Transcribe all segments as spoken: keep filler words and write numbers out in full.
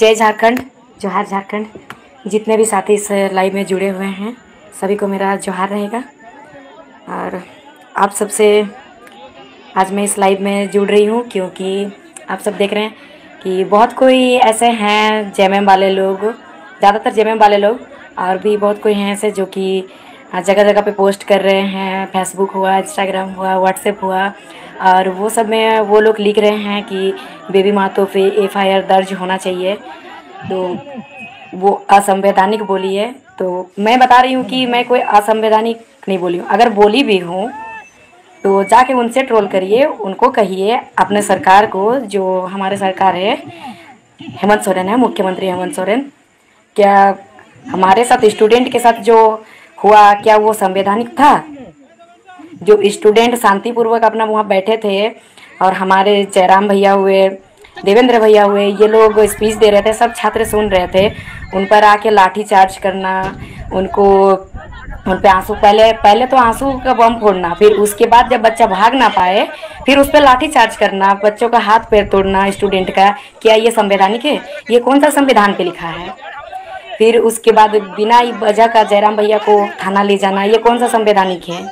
जय झारखंड, जोहार झारखंड। जितने भी साथी इस लाइव में जुड़े हुए हैं सभी को मेरा जोहार रहेगा। और आप सबसे आज मैं इस लाइव में जुड़ रही हूँ क्योंकि आप सब देख रहे हैं कि बहुत कोई ऐसे हैं जेएमएम वाले लोग, ज़्यादातर जेएमएम वाले लोग, और भी बहुत कोई हैं ऐसे जो कि जगह जगह पे पोस्ट कर रहे हैं। फेसबुक हुआ, इंस्टाग्राम हुआ, व्हाट्सएप हुआ, और वो सब में वो लोग लिख रहे हैं कि बेबी मातों पे एफ आई आर दर्ज होना चाहिए। तो वो असंवैधानिक बोली है। तो मैं बता रही हूँ कि मैं कोई असंवैधानिक नहीं बोली हूँ। अगर बोली भी हूँ तो जाके उनसे ट्रोल करिए, उनको कहिए, अपने सरकार को, जो हमारे सरकार है, हेमंत सोरेन है, मुख्यमंत्री हेमंत सोरेन, क्या हमारे साथ स्टूडेंट के साथ जो हुआ क्या वो संवैधानिक था? जो स्टूडेंट शांतिपूर्वक अपना वहाँ बैठे थे और हमारे जयराम भैया हुए, देवेंद्र भैया हुए, ये लोग स्पीच दे रहे थे, सब छात्र सुन रहे थे, उन पर आके लाठी चार्ज करना, उनको उन पे आंसू, पहले पहले तो आंसू का बम फोड़ना, फिर उसके बाद जब बच्चा भाग ना पाए फिर उस पर लाठी चार्ज करना, बच्चों का हाथ पैर तोड़ना स्टूडेंट का, क्या ये संवैधानिक है? ये कौन सा संविधान पे लिखा है? फिर उसके बाद बिना वजह का जयराम भैया को थाना ले जाना, ये कौन सा संवैधानिक है?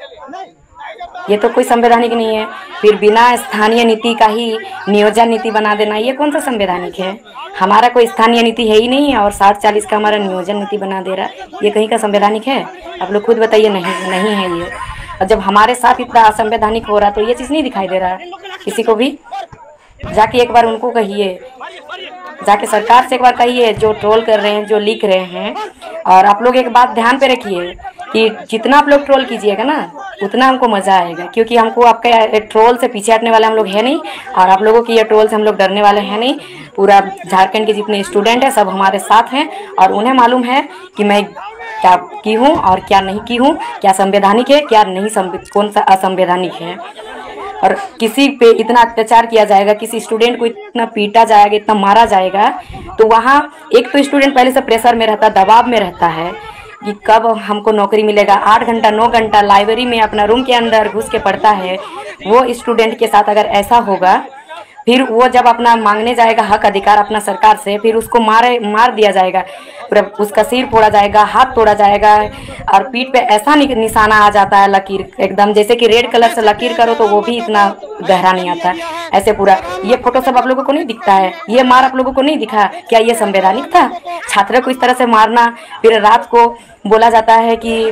ये तो कोई संवैधानिक नहीं है। फिर बिना स्थानीय नीति का ही नियोजन नीति बना देना, ये कौन सा संवैधानिक है? हमारा कोई स्थानीय नीति है ही नहीं और साठ चालीस का हमारा नियोजन नीति बना दे रहा है, ये कहीं का संवैधानिक है? आप लोग खुद बताइए। नहीं नहीं है ये। और जब हमारे साथ इतना असंवैधानिक हो रहा तो ये चीज़ नहीं दिखाई दे रहा है किसी को भी? जाके एक बार उनको कहिए, जाके सरकार से एक बार कहिए, जो ट्रोल कर रहे हैं, जो लिख रहे हैं। और आप लोग एक बात ध्यान पे रखिए कि जितना आप लोग ट्रोल कीजिएगा ना उतना हमको मज़ा आएगा, क्योंकि हमको आपका ट्रोल से पीछे हटने वाले हम लोग हैं नहीं, और आप लोगों की ये ट्रोल से हम लोग डरने वाले हैं नहीं। पूरा झारखंड के जितने स्टूडेंट हैं सब हमारे साथ हैं और उन्हें मालूम है कि मैं क्या की हूँ और क्या नहीं की हूँ, क्या संवैधानिक है, क्या नहीं, कौन सा असंवैधानिक है। और किसी पे इतना अत्याचार किया जाएगा, किसी स्टूडेंट को इतना पीटा जाएगा, इतना मारा जाएगा, तो वहाँ एक तो स्टूडेंट पहले से प्रेशर में रहता, दबाव में रहता है कि कब हमको नौकरी मिलेगा। आठ घंटा नौ घंटा लाइब्रेरी में अपना रूम के अंदर घुस के पढ़ता है। वो स्टूडेंट के साथ अगर ऐसा होगा, फिर वो जब अपना मांगने जाएगा हक अधिकार अपना सरकार से, फिर उसको मारे मार दिया जाएगा, पूरा उसका सिर फोड़ा जाएगा, हाथ तोड़ा जाएगा, और पीठ पे ऐसा निशाना आ जाता है, लकीर एकदम जैसे कि रेड कलर से लकीर करो तो वो भी इतना गहरा नहीं आता है, ऐसे पूरा। ये फोटो सब आप लोगों को नहीं दिखता है? ये मार आप लोगों को नहीं दिखा? क्या ये संवैधानिक था? छात्र को इस तरह से मारना। फिर रात को बोला जाता है कि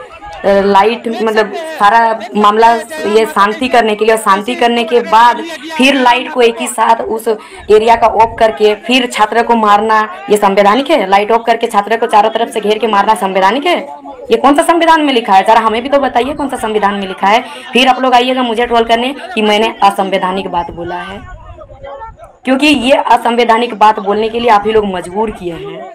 लाइट, मतलब सारा मामला ये शांति करने के लिए, और शांति करने के बाद फिर लाइट को एक ही साथ उस एरिया का ऑफ करके फिर छात्र को मारना, ये संवैधानिक है? लाइट ऑफ करके छात्र को चारों तरफ से घेर के मारना संवैधानिक है? ये कौन सा संविधान में लिखा है? जरा हमें भी तो बताइए कौन सा संविधान में लिखा है। फिर आप लोग आइएगा मुझे ट्रोल करने कि मैंने असंवैधानिक बात बोला है, क्योंकि ये असंवैधानिक बात बोलने के लिए आप ही लोग मजबूर किए हैं।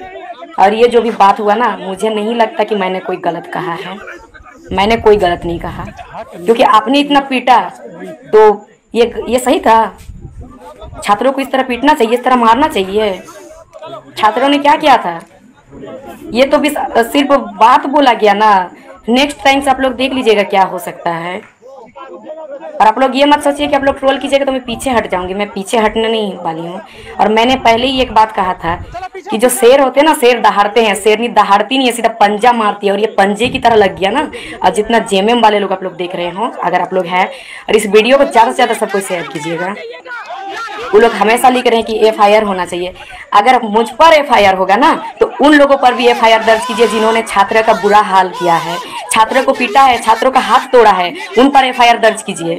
और ये जो भी बात हुआ ना, मुझे नहीं लगता कि मैंने कोई गलत कहा है। मैंने कोई गलत नहीं कहा, क्योंकि आपने इतना पीटा तो ये ये सही था? छात्रों को इस तरह पीटना चाहिए, इस तरह मारना चाहिए? छात्रों ने क्या किया था? ये तो भी सिर्फ बात बोला गया ना। नेक्स्ट टाइम से आप लोग देख लीजिएगा क्या हो सकता है। और आप लोग ये मत सोचिए कि आप लोग ट्रोल कीजिएगा तो मैं पीछे हट जाऊंगी। मैं पीछे हटने नहीं वाली हूँ। और मैंने पहले ही एक बात कहा था कि जो शेर होते हैं ना, शेर दहाड़ते हैं, शेरनी दहाड़ती नहीं है, सीधा पंजा मारती है। और ये पंजे की तरह लग गया ना। और जितना जेएमएम वाले लोग आप लोग देख रहे हो, अगर आप लोग हैं, और इस वीडियो को ज़्यादा से ज़्यादा सबको शेयर कीजिएगा। वो लोग हमेशा लिख रहे हैं कि एफ आई आर होना चाहिए। अगर मुझ पर एफ आई आर होगा ना तो उन लोगों पर भी एफ आई आर दर्ज कीजिए जिन्होंने छात्र का बुरा हाल किया है, छात्रों को पीटा है, छात्रों का हाथ तोड़ा है, उन पर एफ आई आर दर्ज कीजिए।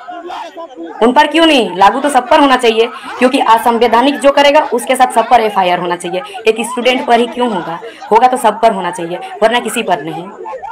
उन पर क्यों नहीं? लागू तो सब पर होना चाहिए, क्योंकि असंवैधानिक जो करेगा उसके साथ सब पर एफ आई आर होना चाहिए। एक स्टूडेंट पर ही क्यों होगा? होगा तो सब पर होना चाहिए, वरना किसी पर नहीं।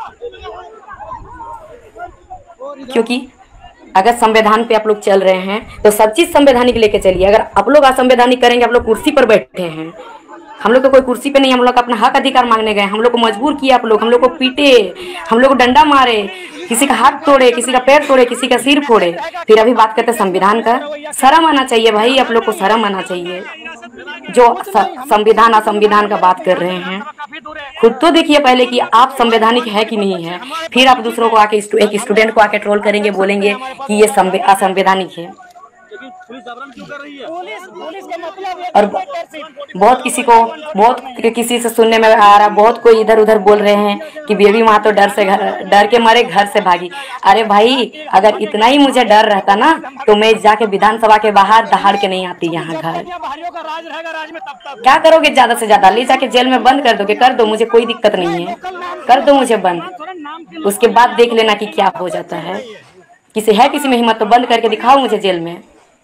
क्योंकि अगर संविधान पे आप लोग चल रहे हैं तो सब चीज संवैधानिक लेके चलिए। अगर आप लोग असंवैधानिक करेंगे, आप लोग कुर्सी पर बैठे हैं, हम लोग तो कोई कुर्सी पे नहीं, हम लोग अपना हक अधिकार मांगने गए। हम लोग को मजबूर किया आप लोग, हम लोग को पीटे, हम लोग को डंडा मारे, किसी का हाथ तोड़े, किसी का पैर तोड़े, किसी का सिर फोड़े, फिर अभी बात करते संविधान का। शर्म आना चाहिए भाई, आप लोग को शर्म आना चाहिए जो संविधान असंविधान का बात कर रहे हैं। खुद तो देखिए पहले कि आप संवैधानिक है कि नहीं है, फिर आप दूसरों को आके, एक स्टूडेंट को आके ट्रोल करेंगे, बोलेंगे कि ये असंवैधानिक है। और बहुत किसी को बहुत किसी से सुनने में आ रहा, बहुत कोई इधर उधर बोल रहे हैं कि बेबी माँ तो डर से घर डर के मारे घर से भागी। अरे भाई, अगर इतना ही मुझे डर रहता ना तो मैं जाके विधानसभा के बाहर दहाड़ के नहीं आती यहाँ घर। क्या करोगे? ज्यादा से ज्यादा ले जाके जेल में बंद कर दोगे, कर दो, मुझे कोई दिक्कत नहीं है, कर दो मुझे बंद। उसके बाद देख लेना कि क्या हो जाता है। किसी है किसी में हिम्मत तो बंद करके दिखाओ मुझे जेल में।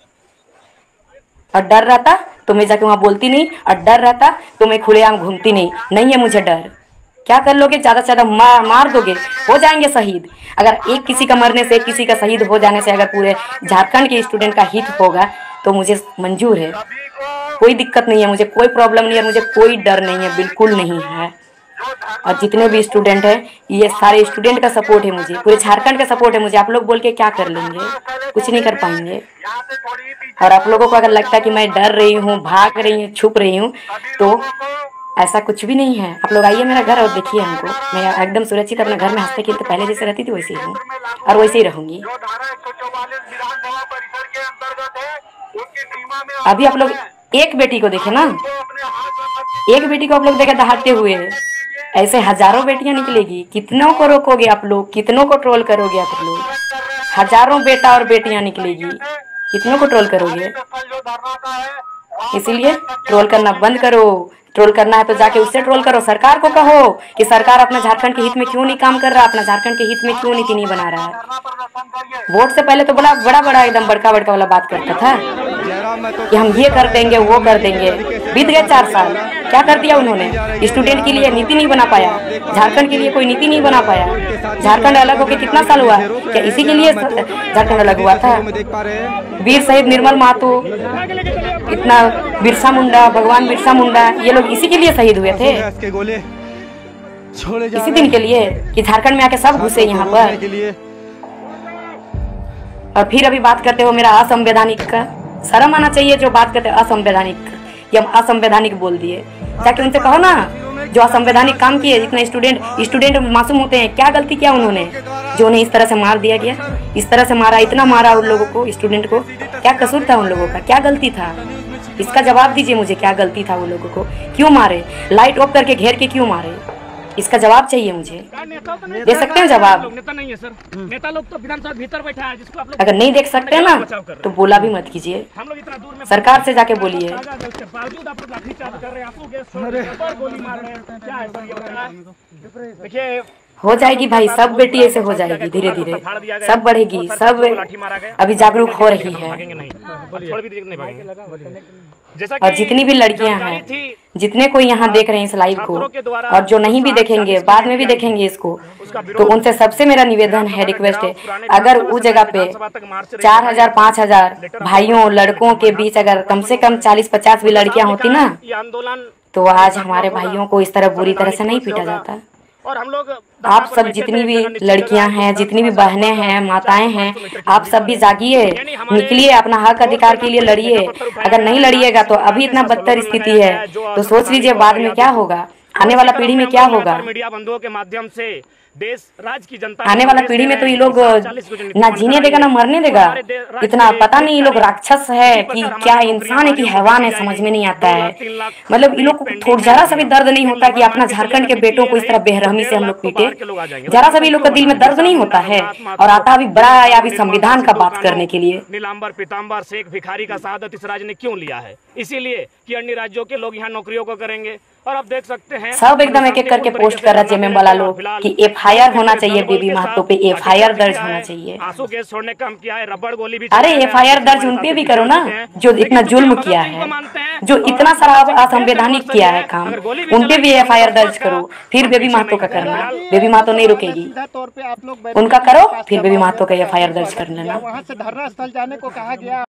और डर रहता तो मैं जाके वहाँ बोलती नहीं, और डर रहता तो मैं खुलेआम घूमती नहीं। नहीं है मुझे डर। क्या कर लोगे? ज़्यादा से ज़्यादा मार मार दोगे, हो जाएंगे शहीद। अगर एक किसी का मरने से, एक किसी का शहीद हो जाने से अगर पूरे झारखंड के स्टूडेंट का हित होगा तो मुझे मंजूर है, कोई दिक्कत नहीं है, मुझे कोई प्रॉब्लम नहीं है, मुझे कोई डर नहीं है, बिल्कुल नहीं है। और जितने भी स्टूडेंट हैं, ये सारे स्टूडेंट का सपोर्ट है मुझे, पूरे झारखंड का सपोर्ट है मुझे। आप लोग बोल के क्या कर लेंगे? कुछ नहीं कर पाएंगे। और आप लोगों को अगर लगता है कि मैं डर रही हूँ, भाग रही हूँ, छुप रही हूँ, तो ऐसा कुछ भी नहीं है। आप लोग आइए मेरा घर और देखिए हमको। मैं एकदम सुरक्षित अपने घर में हंसते खेलते पहले जैसे रहती थी वैसे ही हूँ और वैसे ही रहूँगी। अभी आप लोग एक बेटी को देखे ना, एक बेटी को आप लोग देखे दहाड़ते हुए, ऐसे हजारों बेटियां निकलेगी। कितनों को रोकोगे आप लोग? कितनों को ट्रोल करोगे आप लोग? हजारों बेटा और बेटियां निकलेगी, कितनों को ट्रोल करोगे? इसीलिए ट्रोल करना बंद करो। ट्रोल करना है तो जाके उससे ट्रोल करो, सरकार को कहो कि सरकार अपना झारखंड के हित में क्यों नहीं काम कर रहा, अपना झारखंड के हित में क्यों नीति नहीं बना रहा है। वोट से पहले तो बड़ा बड़ा बड़ा एकदम बड़का बड़का वाला बात करता था कि हम ये कर देंगे, वो कर देंगे। बीत गए चार साल, क्या कर दिया उन्होंने? स्टूडेंट के लिए नीति नहीं बना पाया, झारखंड के लिए कोई नीति नहीं बना पाया। झारखंड अलग होकर कितना साल हुआ? क्या इसी के लिए झारखंड अलग हुआ था? वीर शहीद निर्मल महतो, इतना बिरसा मुंडा, भगवान बिरसा मुंडा, ये लोग इसी के लिए शहीद हुए थे, इसी दिन के लिए कि झारखंड में आके सब घुसे यहाँ पर। और फिर अभी बात करते हो मेरा असंवैधानिक का। शर्म आना चाहिए जो बात करते असंवैधानिक, ये हम असंवैधानिक बोल दिए। जाके उनसे कहो ना जो असंवैधानिक काम किए। इतने स्टूडेंट स्टूडेंट मासूम होते हैं, क्या गलती किया उन्होंने जो उन्हें इस तरह से मार दिया गया? इस तरह से मारा, इतना मारा उन लोगों को, स्टूडेंट को। क्या कसूर था उन लोगों का? क्या गलती था? इसका जवाब दीजिए मुझे, क्या गलती था उन लोगों को? क्यों मारे? लाइट ऑफ करके घेर के क्यों मारे? इसका जवाब चाहिए मुझे। दे सकते हैं जवाब? नेता नहीं है सर, नेता लोग तो विधानसभा भीतर बैठा है, जिसको आप लोग अगर नहीं देख सकते हैं ना तो बोला भी मत कीजिए, हम लोग इतना दूर में सरकार से जाके बोलिए। बावजूद आप लोग लाठीचार्ज कर रहे हैं, आंसू गैस गोली मार रहे हैं, क्या है सर ये बताइए? देखिए हो जाएगी भाई, सब बेटी ऐसे हो जाएगी, धीरे धीरे सब बढ़ेगी, सब अभी जागरूक हो रही है। और जितनी भी लड़कियां हैं, जितने कोई यहाँ देख रहे हैं इस लाइव को, और जो नहीं भी देखेंगे बाद में भी देखेंगे इसको, तो उनसे सबसे मेरा निवेदन है, रिक्वेस्ट है, अगर उस जगह पे चार हजार पाँच हजार भाइयों लड़कों के बीच अगर कम से कम चालीस पचास भी लड़कियां होती ना, तो आज हमारे भाइयों को इस तरह बुरी तरह से नहीं पीटा जाता। और हम लोग आप सब जितनी भी लड़कियां हैं, जितनी भी बहनें हैं, माताएं हैं, आप सब भी जागिए, निकलिए, अपना हक अधिकार के लिए लड़िए। अगर नहीं लड़िएगा तो अभी इतना बदतर स्थिति है तो सोच लीजिए बाद में क्या होगा, आने वाला पीढ़ी में क्या होगा। मीडिया बंधुओं के माध्यम से देश राज्य की जनता, आने वाला पीढ़ी में तो ये लोग ना जीने देगा ना मरने देगा। इतना पता नहीं ये लोग राक्षस है कि क्या इंसान है कि हैवान है, समझ में नहीं आता है। मतलब ये लोग को थोड़ा जरा सा भी दर्द नहीं होता कि अपना झारखंड के बेटों को इस तरह बेरहमी से हम लोग पीटे। जरा सा भी लोग का दिल में दर्द नहीं होता है। और आता अभी बड़ा आया अभी संविधान का बात करने के लिए। नीलांबर पीताम्बर शेख भिखारी का शहादत इस राज्य ने क्यों लिया है? इसीलिए कि अन्य राज्यों के लोग यहाँ नौकरियों को करेंगे। और आप देख सकते हैं सब एकदम एक एक करके पोस्ट कर रहा है जेएमएम वाला लोग कि एफआईआर होना चाहिए, बेबी महतो पे एफआईआर दर्ज होना चाहिए। आंसू गैस छोड़ने का काम किया है, रबड़ गोली भी। अरे एफआईआर दर्ज उन पे भी करो ना जो इतना जुल्म किया है, जो इतना सारा असंवैधानिक किया है काम, उन पे भी एफआईआर दर्ज करो। फिर बेबी महतो का करना, बेबी महतो नहीं रुकेगी, उनका करो, फिर बेबी महतो का एफआईआर दर्ज कर लेना। वहाँ से धरना स्थल जाने को कहा गया।